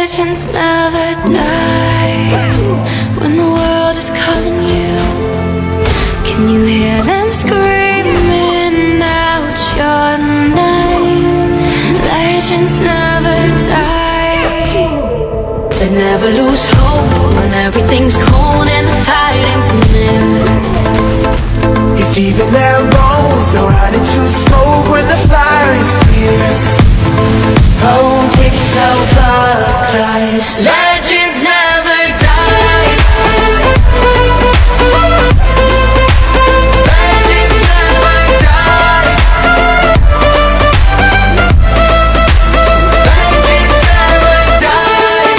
Legends never die. When the world is calling you, can you hear them screaming out your name? Legends never die. They never lose hope when everything's cold and the fighting's near. It's deep in their bones, they'll run into smoke when the fire is fierce. Oh, pick yourself up, Christ. Legends never die. Legends never die. Legends never die.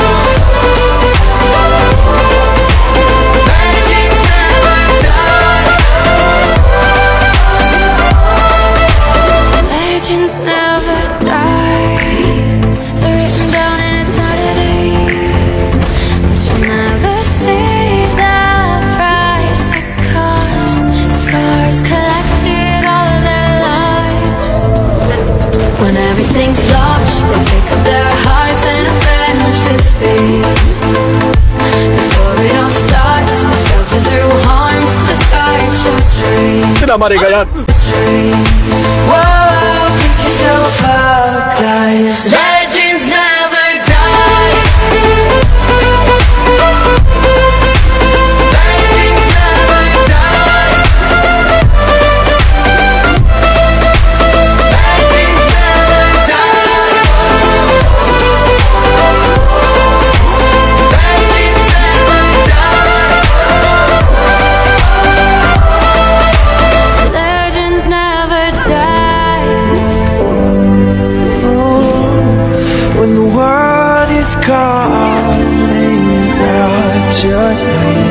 Legends never die. Legends never die. They're written down in eternity, but you'll never see the price it cost. Scars collected all of their lives. When everything's lost, they pick up their hearts and offense to fate. Before it all starts, they suffer through harms to touch your tree. Whoa, pick yourself up, guys. Legends never die. Legends never die. Legends never die. Legends never die. Legends never die. When the world is calling out your name,